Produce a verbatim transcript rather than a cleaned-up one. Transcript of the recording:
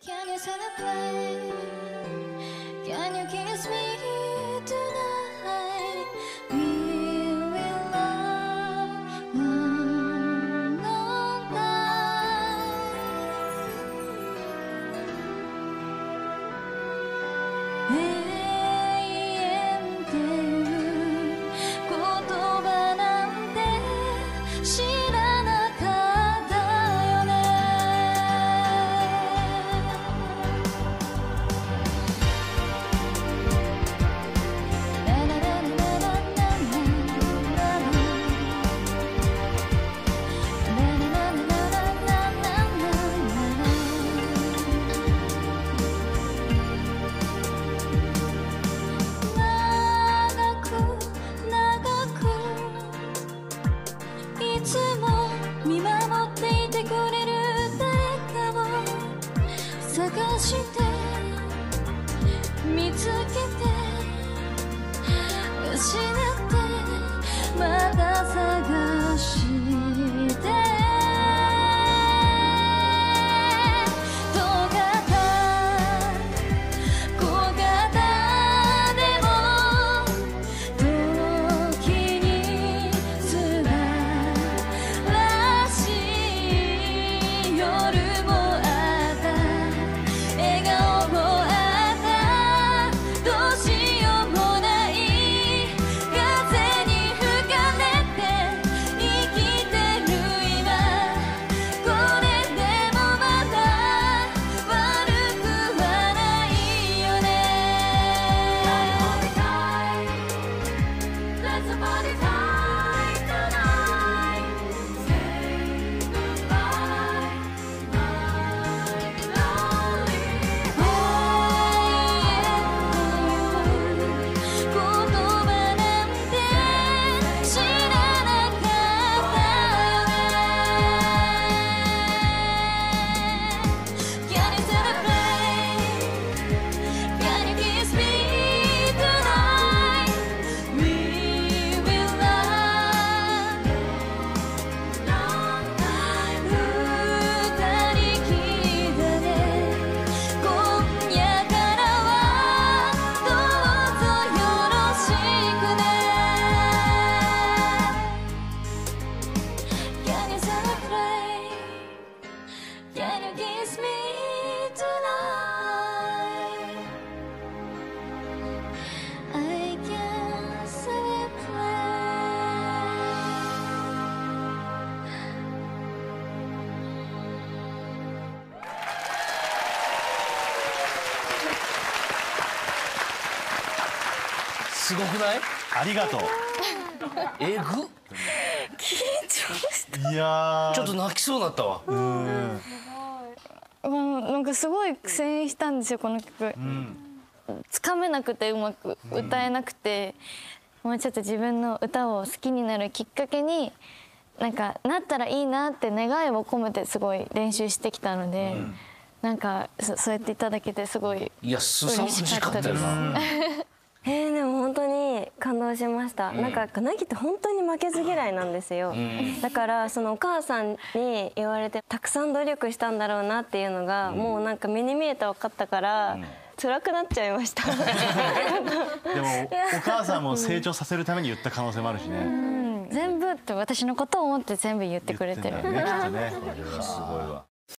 Can you celebrate? Can you kiss me tonight? We will love long, long time. 永遠っていう言葉なんて知らなかったよね。ラララララララ長く長くいつも見守っていてくれる誰かを探して見つけて失ってまた探して遠かった小型でも時に素晴らしい夜もあった笑顔もあったどうしようもない風に吹かれて生きてる今これでもまだ悪くはないよね。Let's party time tonight. Say goodbye, my lonely heart. 言葉なんて知らなかったよね。Can you celebrate? Can you kiss me tonight? We will love long time. 二人きりだね今夜からはどうぞよろしくね。Can you celebrate? Can you kiss me tonight? I can celebrate. すごくない？ ありがとう。 えぐ。 いやーちょっと泣きそうになったわ。 うんうんなんかすごい苦戦したんですよこの曲。 うんつかめなくてうまく歌えなくて、もうちょっと自分の歌を好きになるきっかけになんかなったらいいなって願いを込めてすごい練習してきたので、なんかそそうやっていただけてすごいいや凄まじかったよな。 えー、でも本当に感動しました、うん、なんかなぎって本当に負けず嫌いなんですよ、うん、だからそのお母さんに言われてたくさん努力したんだろうなっていうのが、うん、もうなんか目に見えて分かったから、うん、辛くなっちゃいましたでもお母さんも成長させるために言った可能性もあるしね、うん、 全部って私のことを思って全部言ってくれてる。 言ってんだよねきっとね。 これはすごいわ。